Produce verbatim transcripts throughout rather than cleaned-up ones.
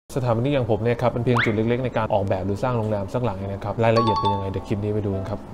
สถาปนิกอย่างผมเนี่ยครับเป็นเพียงจุดเล็กๆในการออกแบบหรือสร้างโรงแรมสักหลังเองนะครับรายละเอียดเป็นยังไงเดี๋ยวคลิปนี้ไปดูกันครับ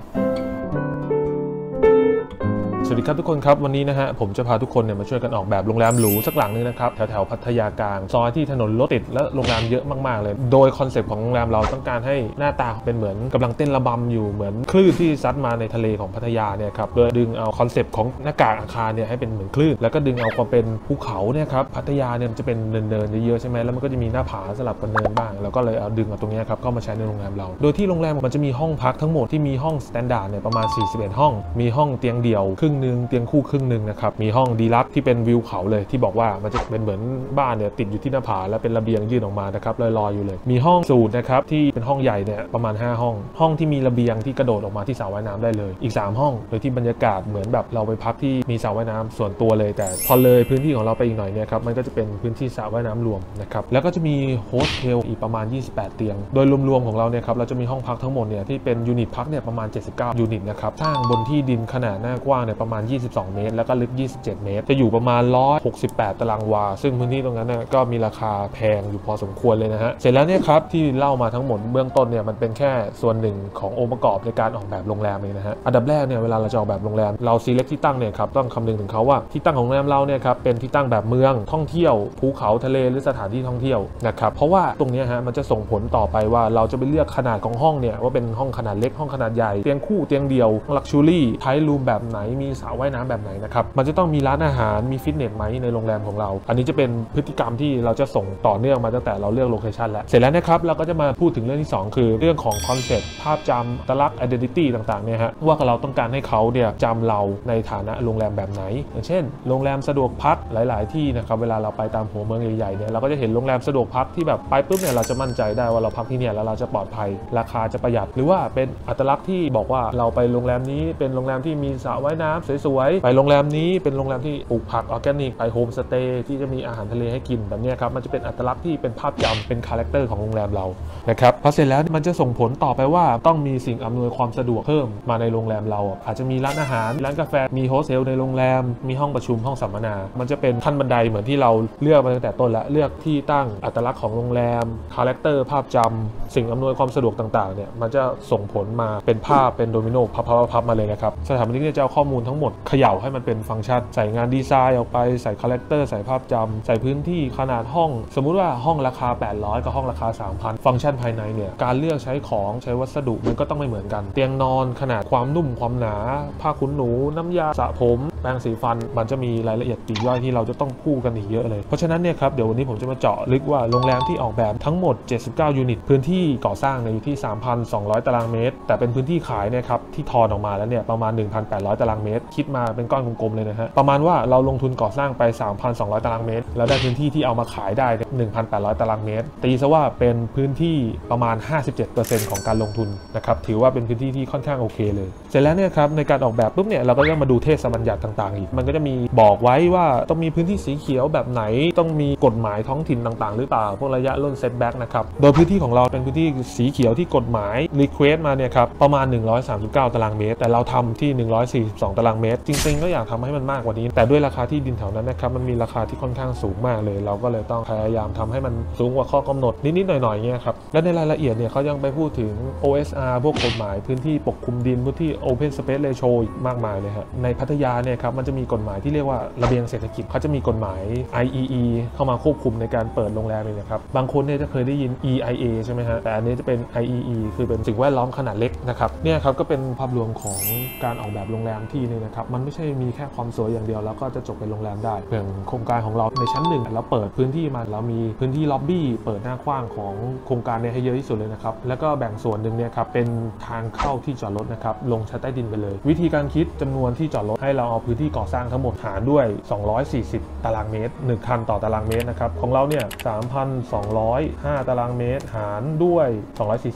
สวัสดีครับทุกคนครับวันนี้นะฮะผมจะพาทุกคนเนี่ยมาช่วยกันออกแบบโรงแรมหรูสักหลังนึงนะครับแถวๆพัทยากลางซอยที่ถนนรถติดและโรงแรมเยอะมากๆเลยโดยคอนเซปต์ของโรงแรมเราต้องการให้หน้าตาเป็นเหมือนกำลังเต้นระบำอยู่เหมือนคลื่นที่ซัดมาในทะเลของพัทยาเนี่ยครับโดยดึงเอาคอนเซปต์ของหน้ากากอาคารเนี่ยให้เป็นเหมือนคลื่นแล้วก็ดึงเอาความเป็นภูเขาเนี่ยครับพัทยาเนี่ยมันจะเป็นเนินๆเยอะๆใช่ไหมแล้วมันก็จะมีหน้าผาสลับกันเนินบ้างแล้วก็เลยเอาดึงเอาตรงนี้ครับเข้ามาใช้ในโรงแรมเราโดยที่โรงแรมมันจะมีห้องพักทั้งหมดที่มีห้องสแตนดาร์ดเนี่ยประมาณสี่สิบเอ็ดห้องมีห้องเตียงเดี่ยวครึ่งนึงเตียงคู่ครึ่งนึงนะครับมีห้องดีลักซ์ที่เป็นวิวเขาเลยที่บอกว่ามันจะเป็นเหมือนบ้านเนี่ยติดอยู่ที่หน้าผาแล้วเป็นระเบียงยื่นออกมานะครับลอยๆอยู่เลยมีห้องสูตรนะครับที่เป็นห้องใหญ่เนี่ยประมาณห้าห้องห้องที่มีระเบียงที่กระโดดออกมาที่สระว่ายน้ำได้เลยอีกสามห้องโดยที่บรรยากาศเหมือนแบบเราไปพักที่มีสระว่ายน้ำส่วนตัวเลยแต่พอเลยพื้นที่ของเราไปอีกหน่อยเนี่ยครับมันก็จะเป็นพื้นที่สระว่ายน้ำรวมนะครับแล้วก็จะมีโฮสเทลอีกประมาณยี่สิบแปดเตียงโดยรวมๆของเราเนี่ยครับเราจะมีห้องพักทั้งหมดเนี่ยที่เป็นยูนิตพักเนี่ยประมาณเจ็ดสิบเก้ายูนิตนะครับสร้างบนที่ดินขนาดหน้ากว้างเนี่ยประมาณยี่สิบสองเมตรแล้วก็ลึกยี่สิบเจ็ดเมตรจะอยู่ประมาณหนึ่งร้อยหกสิบแปดตารางวาซึ่งพื้นที่ตรงนั้นเนี่ยก็มีราคาแพงอยู่พอสมควรเลยนะฮะเสร็จแล้วเนี่ยครับที่เล่ามาทั้งหมดเบื้องต้นเนี่ยมันเป็นแค่ส่วนหนึ่งขององค์ประกอบในการออกแบบโรงแรมเองนะฮะอันดับแรกเนี่ยเวลาเราจะออกแบบโรงแรมเราซีเล็กที่ตั้งเนี่ยครับต้องคำนึงถึงเขาว่าที่ตั้งของโรงแรมเราเนี่ยครับเป็นที่ตั้งแบบเมืองท่องเที่ยวภูเขาทะเลหรือสถานที่ท่องเที่ยวนะครับเพราะว่าตรงนี้ฮะมันจะส่งผลต่อไปว่าเราจะไปเลือกขนาดของห้องเนี่ยว่าเป็นห้องขนาดเล็กห้องขนาดใหญ่เตียงคู่เตียงเดียวลักชัวรี่ไทรูมแบบไหนมีสระว่ายน้ำแบบไหนนะครับมันจะต้องมีร้านอาหารมีฟิตเนสไหมในโรงแรมของเราอันนี้จะเป็นพฤติกรรมที่เราจะส่งต่อเนื่องมาตั้งแต่เราเลือกโลเคชันแล้วเสร็จแล้วนะครับเราก็จะมาพูดถึงเรื่องที่สองคือเรื่องของคอนเซ็ปต์ภาพจำอัตลักษณ์ identity ต่างๆเนี่ยฮะว่าเราต้องการให้เขาเนี่ยจำเราในฐานะโรงแรมแบบไหนอย่างเช่นโรงแรมสะดวกพักหลายๆที่นะครับเวลาเราไปตามหัวเมืองใหญ่ๆเนี่ยเราก็จะเห็นโรงแรมสะดวกพักที่แบบไปปุ๊บเนี่ยเราจะมั่นใจได้ว่าเราพักที่เนี่ยแล้วเราจะปลอดภัยราคาจะประหยัดหรือว่าเป็นอัตลักษณ์ที่บอกว่าเราไปโรงแรมนี้เป็นโรงแรมที่มีสระว่ายน้ำสวยๆไปโรงแรมนี้เป็นโรงแรมที่ปลูกผักออร์แกนิกไปโฮมสเตย์ที่จะมีอาหารทะเลให้กินแบบนี้ครับมันจะเป็นอัตลักษณ์ที่เป็นภาพจำเป็นคาแรคเตอร์ของโรงแรมเรานะครับพอเสร็จแล้วมันจะส่งผลต่อไปว่าต้องมีสิ่งอำนวยความสะดวกเพิ่มมาในโรงแรมเราอาจจะมีร้านอาหารร้านกาแฟมีโฮสเทลในโรงแรมมีห้องประชุมห้องสัมมนามันจะเป็นขั้นบันไดเหมือนที่เราเลือกมาตั้งแต่ต้นแล้วเลือกที่ตั้งอัตลักษณ์ของโรงแรมคาแรคเตอร์ภาพจำสิ่งอำนวยความสะดวกต่างๆเนี่ยมันจะส่งผลมาเป็นภาพเป็นโดมิโนพับๆๆมาเลยนะครับสถาปนิกจะเอาข้อมูลทั้งหมดเขย่าให้มันเป็นฟังก์ชันใส่งานดีไซน์ออกไปใส่คาแรคเตอร์ใส่ภาพจำใส่พื้นที่ขนาดห้องสมมุติว่าห้องราคาแปดร้อยกับห้องราคา สามพัน ฟังก์ชันภายในเนี่ยการเลือกใช้ของใช้วัสดุมันก็ต้องไม่เหมือนกันเตียงนอนขนาดความนุ่มความหนาผ้าขนหนูน้ำยาสระผมแปรงสีฟันมันจะมีรายละเอียดปลีกย่อยที่เราจะต้องพูดกันอีกเยอะเลยเพราะฉะนั้นเนี่ยครับเดี๋ยววันนี้ผมจะมาเจาะลึกว่าโรงแรมที่ออกแบบทั้งหมดเจ็ดสิบเก้ายูนิตพื้นที่ก่อสร้างเนี่ยอยู่ที่ สามพันสองร้อย ตารางเมตรแต่เป็นพื้นที่ขายเนี่ยครับที่ทอนออกมาแล้วเนี่ยประมาณ หนึ่งพันแปดร้อย ตารางเมตรคิดมาเป็นก้อนกลมๆเลยนะฮะประมาณว่าเราลงทุนก่อสร้างไป สามพันสองร้อย ตารางเมตรแล้วได้พื้นที่ที่เอามาขายได้ หนึ่งพันแปดร้อย ตารางเมตรตีซะว่าเป็นพื้นที่ประมาณ ห้าสิบเจ็ดเปอร์เซ็นต์ ของการลงทุนนะครับถือว่าเป็นพื้นที่ที่ค่อนข้างโอเคเลยเสร็จแล้วเนี่ยครับในการออกแบบปุ๊บเนี่ยเราก็จะมาดูเทศบัญญัติต่างๆอีกมันก็จะมีบอกไว้ว่าต้องมีพื้นที่สีเขียวแบบไหนต้องมีกฎหมายท้องถิ่นต่างๆหรือเปล่าพวกระยะร่นเซตแบ็กนะครับโดยพื้นที่ของเราเป็นพื้นที่สีเขียวที่กฎหมายรีเควสมาเนี่ยครับประมาณหนึ่งร้อยสามสิบเก้าตารางเมตรแต่เราทำที่หนึ่งร้อยสี่สิบสองตารางเมตรจริงๆก็อยากทำให้มันมากกว่านี้แต่ด้วยราคาที่ดินแถวนั้นนะครับมันมีราคาที่ค่อนข้างสูงมากเลยเราก็เลยต้องพยายามทำให้มันสูงกว่าข้อกำหนดนิดๆหน่อยๆเงี้ยครับและในรายละเอียดเนี่ยเขายังไปพูดถึง โอ เอส อาร์ พวกกฎหมายพื้นที่ปกคลุมดินพื้นที่ Open Space Ratio อีกมากมายเลยฮะในพัทยาเนี่ยครับมันจะมีกฎหมายที่เรียกว่าระเบียงเศรษฐกิจเขาจะมีกฎหมาย ไอ อี อี เข้ามาควบคุมในการเปิดโรงแรมเลยนะครับบางคนเนี่ยจะเคยได้ยิน อี ไอ เอ ใช่ไหมฮะแต่อันนี้จะเป็น ไอ อี อี คือเป็นสิ่งแวดล้อมขนาดเล็กนะครับเนี่ยครับก็เป็นภาพรวมของการออกแบบโรงแรมที่นี่นะครับมันไม่ใช่มีแค่ความสวยอย่างเดียวแล้วก็จะจบเป็นโรงแรมได้อย่างโครงการของเราในชั้นหนึ่งเราเปิดพื้นที่มาเรามีพื้นที่ล็อบบี้เปิดหน้ากว้างของโครงการเนี่ยให้เยอะที่สุดเลยนะครับแล้วก็แบ่งส่วนหนึ่งเนี่ยครับเป็นทางเข้าที่จอดรถนะครับลงชั้นใต้ดินไปเลยวิธีการคิดจำนวนที่จอดรถให้เราเอาพื้นที่ก่อสร้างทั้งหมดหารด้วยสองร้อยสี่สิบตารางเมตรหนึ่งคันต่อตารางเมตรนะครับของเราเนี่ย สามพันสองร้อยห้า ตารางเมตรหารด้วยสองร้อยสี่สิบ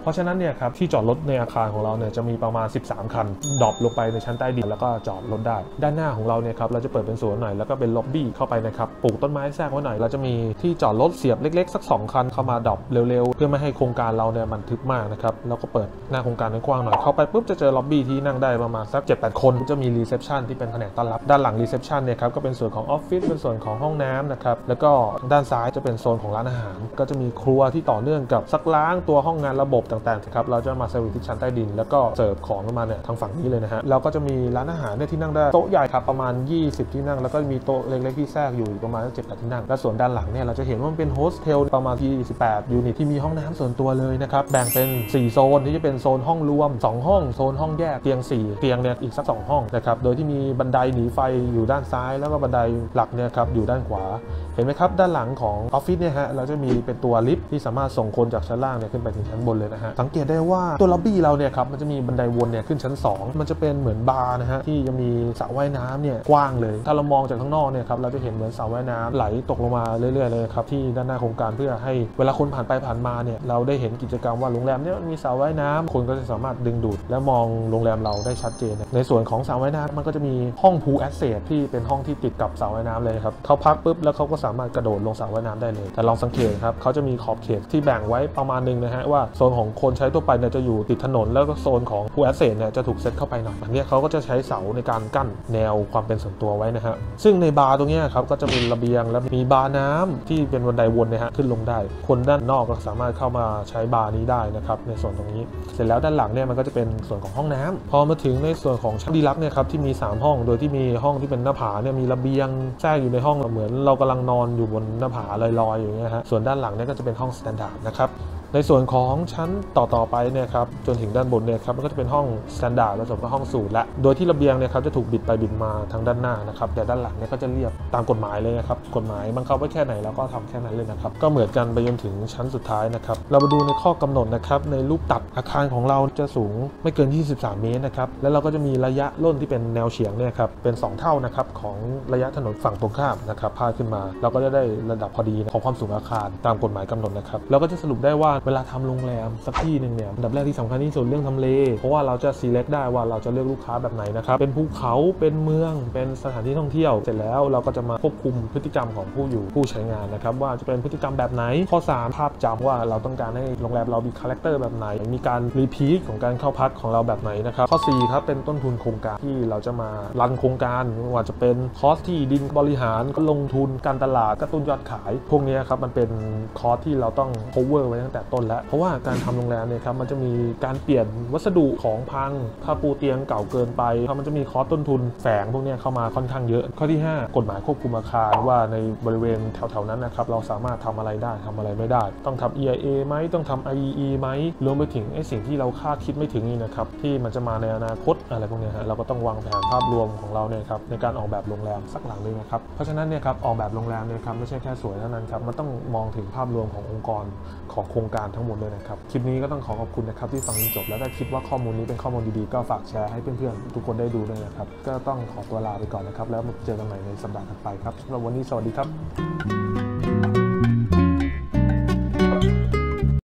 เพราะฉะนั้นเนี่ยครับที่จอดรถในอาคารของเราเนี่ยจะมีประมาณสิบสามคันดรอปลงไปในชั้นใต้ดินแล้วก็จอดรถได้ด้านหน้าของเราเนี่ยครับเราจะเปิดเป็นสวนหน่อยแล้วก็เป็นล็อบบี้เข้าไปนะครับปลูกต้นไม้แทรกไว้หน่อยเราจะมีที่จอดรถเสียบเล็กๆสักสองคันเข้ามาดรอปเร็วๆเพื่อไม่ให้โครงการเราเนี่ยมันทึบมากนะครับแล้วก็เปิดหน้าโครงการกว้างหน่อยเข้าไปปุ๊บจะเจอล็อบบี้ที่นั่งได้ประมาณสัก เจ็ดแปด คนจะมีรีเซพชันที่เป็นแผนกต้อนรับด้านหลังรีเซพชันเนี่ยครับก็เป็นส่วนของออฟฟิศเป็นส่วนของห้องน้ำนะครับแล้วก็ด้านซ้ายจะเป็นโซนของร้านอาหารก็จะมีครัวที่ต่อเนื่องกับซักล้างตัวห้องงานระบบต่างๆครับเราจะมาเซอร์วิสที่ชั้นใต้ดินแล้วก็เสิร์ฟของลงมาเนี่ยทางฝั่งนี้เลยนะฮะเราก็จะมีร้านอาหารเนี่ยที่นั่งได้โต๊ะใหญ่ครับประมาณยี่สิบที่นั่งแล้วก็มีโต๊ะเล็กๆที่แทรกอยู่ประมาณเจ็ดแปดที่นั่งและส่วนด้านหลังเนี่ยเราจะเห็นว่ามันเป็นโฮสเทลประมาณยี่สิบแปดยูนิตที่มีห้องน้ำส่วนตัวเลยนะครับแบ่งเป็นสี่โซนที่จะเป็นโซนห้องรวมสองห้องโซนห้องแยกเตียงสี่เตียงเนี่ยอีกสักสองห้องนะครับโดยที่มีบันไดหนีไฟอยู่ด้านซ้ายแล้วก็บันไดหลักเนี่ยครับอยู่ด้านขวาเห็นไหมครับด้านหลังของออฟฟิศเนี่ยฮะเราจะมีเป็นตัวลิฟต์ที่สามารถส่งคนจากชั้นล่างเนี่ยขึ้นไปถึงชั้นบนเลยนะฮะสังเกตได้ว่าตัวล็อบบี้เราเนี่ยครับมันจะมีบันไดวนเนี่ยขึ้นชั้นสองมันจะเป็นเหมือนบาร์นะฮะที่จะมีสระว่ายน้ำเนี่ยกว้างเลยถ้าเรามองจากข้างนอกเนี่ยครับเราจะเห็นเหมือนสระว่ายน้ำไหลตกลงมาเรื่อยๆเลยครับที่ด้านหน้าโครงการเพื่อให้เวลาคนผ่านไปผ่านมาเนี่ยเราได้เห็นกิจกรรมว่าโรงแรมเนี่ยมีสระว่ายน้ำคนก็จะสามารถดึงดูดและมองโรงแรมเราได้ชัดเจนในส่วนของสระว่ายน้ำมันก็จะมีห้องพูลแอสเซทที่เป็นห้องที่ติดกับสระว่ายน้ำเลยครับเขาพักปุ๊บแล้วเขาก็สามารถกระโดดลงสระว่ายน้ำได้เลยแต่ลองสังเกตครับเขาจะมีขอบเขตที่แบ่งไว้ประมาณนึงนะฮะว่าโซนของคนใช้ทั่วไปเนี่ยจะอยู่ติดถนนแล้วก็โซนของพูลแอสเซทเนี่ยจะถูกเซตเข้าไปหน่อยอันนี้เขาก็จะใช้เสาในการกั้นแนวความเป็นส่วนตัวไว้นะฮะซึ่งในบาร์ตรงนี้ครับก็จะมีระเบียงและมีบาร์น้ำที่เป็นบันไดวนนะฮะขึ้นลงได้คนด้านนอกก็สามารถเข้ามาใช้บาร์นี้ได้นะครับในส่วนตรงนี้เสร็จแล้วด้านหลังเนี่ยมันก็จะเป็นส่วนของห้องน้ำพอมาถึงในส่วนของชั้นดีลักซ์เนี่ยครับที่มีสามห้องโดยที่มีห้องที่เป็นหน้าผาเนี่ยมีระเบียงแทรกอยู่ในห้องเหมือนเรากำลังนอนอยู่บนหน้าผาลอยๆอย่างเงี้ยฮะส่วนด้านหลังเนี่ยก็จะเป็นห้องสแตนดาร์ดนะครับในส่วนของชั้นต่อๆไปเนี่ยครับจนถึงด้านบนเนี่ยครับมันก็จะเป็นห้องสแตนดาร์ดผสมกับห้องสูตรและโดยที่ระเบียงเนี่ยครับจะถูกบิดไปบิดมาทางด้านหน้านะครับแต่ด้านหลังเนี่ยก็จะเรียบตามกฎหมายเลยนะครับกฎหมายบังคับไว้แค่ไหนเราก็ทำแค่นั้นเลยนะครับก็เหมือนกันไปจนถึงชั้นสุดท้ายนะครับเรามาดูในข้อกำหนดนะครับในรูปตัดอาคารของเราจะสูงไม่เกินยี่สิบสามเมตรนะครับแล้วเราก็จะมีระยะร่นที่เป็นแนวเฉียงเนี่ยครับเป็นสองเท่านะครับของระยะถนนฝั่งตรงข้ามนะครับพาดขึ้นมาเราก็จะได้ระดับพอดีของความสูงอาคารตามกฎหมายกำหนดนะครับเราก็จะสรุปได้ว่าเวลาทำโรงแรมสักที่หนึ่งเนี่ยอันดับแรกที่สำคัญที่สุดเรื่องทำเลเพราะว่าเราจะ select ได้ว่าเราจะเลือกลูกค้าแบบไหนนะครับเป็นภูเขาเป็นเมืองเป็นสถานที่ท่องเที่ยวเสร็จแล้วเราก็จะมาควบคุมพฤติกรรมของผู้อยู่ผู้ใช้งานนะครับว่าจะเป็นพฤติกรรมแบบไหนข้อสามภาพจำว่าเราต้องการให้โรงแรมเรามีคาแรคเตอร์แบบไหนมีการรีพีทของการเข้าพักของเราแบบไหนนะครับข้อสี่ครับเป็นต้นทุนโครงการที่เราจะมารันโครงการไม่ว่าจะเป็นคอสที่ดินบริหารก็ลงทุนการตลาดกระตุ้นยอดขายพวกนี้ครับมันเป็นคอสที่เราต้อง cover ไว้ตั้งแต่ต้นแล้วเพราะว่าการทำโรงแรมเนี่ยครับมันจะมีการเปลี่ยนวัสดุของพังถ้าปูเตียงเก่าเกินไปมันจะมีคอสต้นทุนแฝงพวกนี้เข้ามาค่อนข้างเยอะข้อที่ห้ากฎหมายควบคุมอาคารว่าในบริเวณแถวๆนั้นนะครับเราสามารถทำอะไรได้ทำอะไรไม่ได้ต้องทำ อี ไอ เอ ไหมต้องทำ ไอ อี อี ไหมรวมไปถึงไอ้สิ่งที่เราคาดคิดไม่ถึงนี่นะครับที่มันจะมาในอนาคตอะไรพวกนี้ฮะเราก็ต้องวางแผนภาพรวมของเราเนี่ยครับในการออกแบบโรงแรมสักหลังนึงนะครับเพราะฉะนั้นเนี่ยครับออกแบบโรงแรมเนี่ยครับไม่ใช่แค่สวยเท่านั้นครับมันต้องมองถึงภาพรวมขององค์กรของโครงการทั้งหมดเลยนะครับคลิปนี้ก็ต้องขอขอบคุณนะครับที่ฟังจนจบแล้วถ้าคิดว่าข้อมูลนี้เป็นข้อมูลดีๆก็ฝากแชร์ให้เพื่อนๆทุกคนได้ดูด้วยนะครับก็ต้องขอตัวลาไปก่อนนะครับแล้วมาเจอกันใหม่ในสัปดาห์ถัดไปครับสำหรับวันนี้สวัสดีครับ